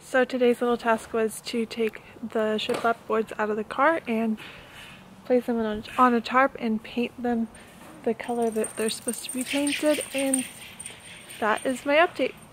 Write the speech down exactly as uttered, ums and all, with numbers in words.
So today's little task was to take the shiplap boards out of the car and place them on a, on a tarp and paint them the color that they're supposed to be painted, and that is my update.